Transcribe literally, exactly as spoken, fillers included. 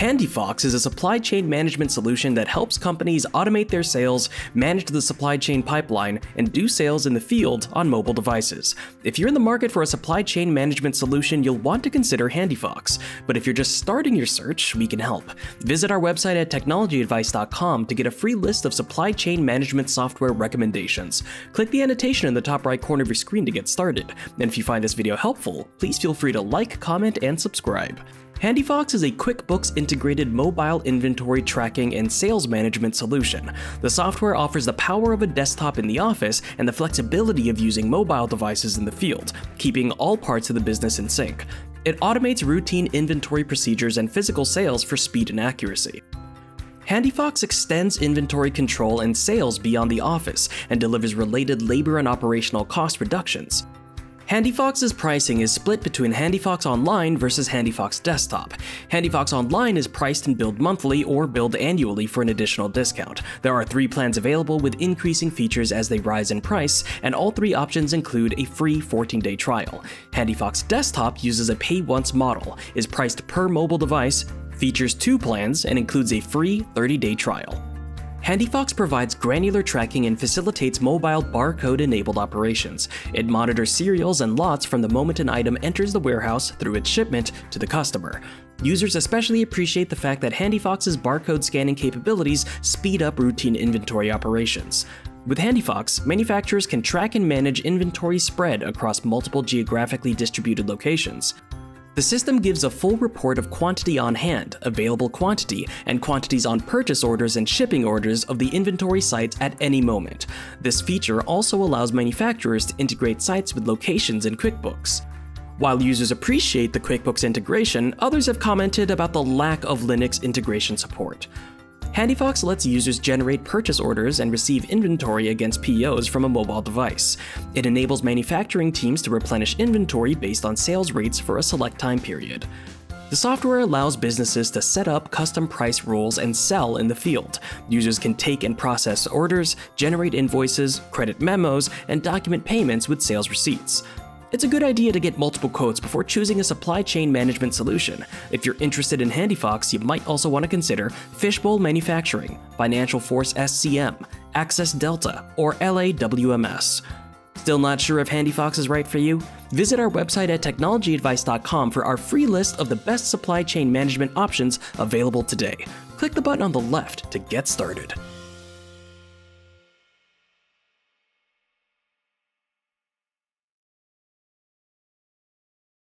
Handifox is a supply chain management solution that helps companies automate their sales, manage the supply chain pipeline, and do sales in the field on mobile devices. If you're in the market for a supply chain management solution, you'll want to consider Handifox. But if you're just starting your search, we can help. Visit our website at technology advice dot com to get a free list of supply chain management software recommendations. Click the annotation in the top right corner of your screen to get started. And if you find this video helpful, please feel free to like, comment, and subscribe. Handifox is a QuickBooks-integrated mobile inventory tracking and sales management solution. The software offers the power of a desktop in the office and the flexibility of using mobile devices in the field, keeping all parts of the business in sync. It automates routine inventory procedures and physical sales for speed and accuracy. Handifox extends inventory control and sales beyond the office and delivers related labor and operational cost reductions. Handifox's pricing is split between Handifox Online versus Handifox Desktop. Handifox Online is priced and billed monthly or billed annually for an additional discount. There are three plans available with increasing features as they rise in price, and all three options include a free fourteen day trial. Handifox Desktop uses a pay-once model, is priced per mobile device, features two plans, and includes a free thirty day trial. Handifox provides granular tracking and facilitates mobile barcode-enabled operations. It monitors serials and lots from the moment an item enters the warehouse through its shipment to the customer. Users especially appreciate the fact that Handifox's barcode scanning capabilities speed up routine inventory operations. With Handifox, manufacturers can track and manage inventory spread across multiple geographically distributed locations. The system gives a full report of quantity on hand, available quantity, and quantities on purchase orders and shipping orders of the inventory sites at any moment. This feature also allows manufacturers to integrate sites with locations in QuickBooks. While users appreciate the QuickBooks integration, others have commented about the lack of Linux integration support. Handifox lets users generate purchase orders and receive inventory against P Os from a mobile device. It enables manufacturing teams to replenish inventory based on sales rates for a select time period. The software allows businesses to set up custom price rules and sell in the field. Users can take and process orders, generate invoices, credit memos, and document payments with sales receipts. It's a good idea to get multiple quotes before choosing a supply chain management solution. If you're interested in Handifox, you might also want to consider Fishbowl Manufacturing, Financial Force S C M, Access Delta, or L A W M S. Still not sure if Handifox is right for you? Visit our website at technology advice dot com for our free list of the best supply chain management options available today. Click the button on the left to get started.